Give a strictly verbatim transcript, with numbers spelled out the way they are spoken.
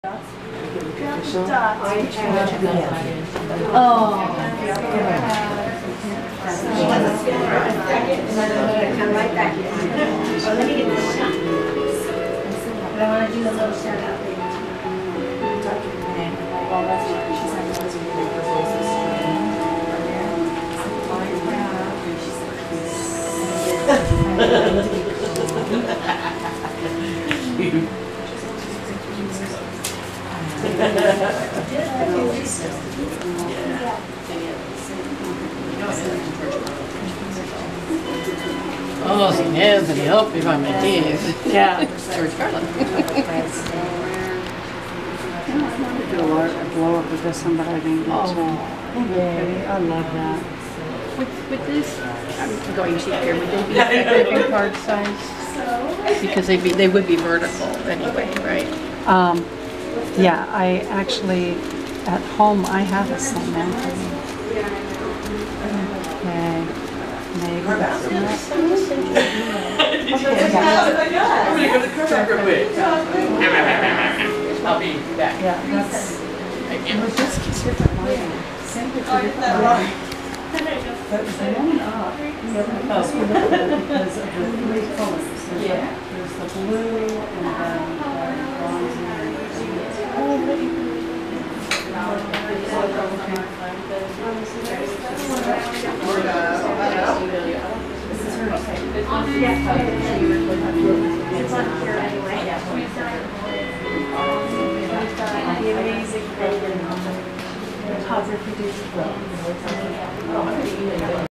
Come right back here. Oh, let me get this shot. But I want to do a little shout out there. Well, that's what she's like. Oh, si Anthony, help me find my teeth. Yeah. George Carlin. I wanted to do a large blow up with this one, but I didn't get Oh, to. yay. I love that. With, with this, I'm going cheap here, would they be every card size? Because they'd be, they would be vertical anyway, right? Um, yeah, I actually, at home, I have a Saint Anthony. Okay. Maybe that's not. I'm gonna go to the car back real quick. I'll be back. Yeah, that's. It was just different lighting. Same with the different lighting. But it was the one up. This one up because of the three colors. There's Yeah. the, there's the blue and then the bronze and It's on here anyway. The amazing photography.